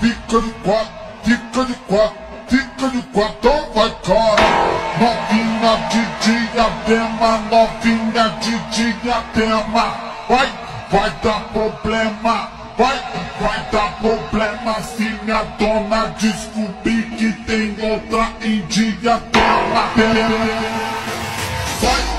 fica de quatro, fica de quatro, fica de quatro, então vai cara. Novinha de diadema, novinha de diadema. Vai dar problema, vai dar problema se minha dona descobrir que tem outra em diadema. Vai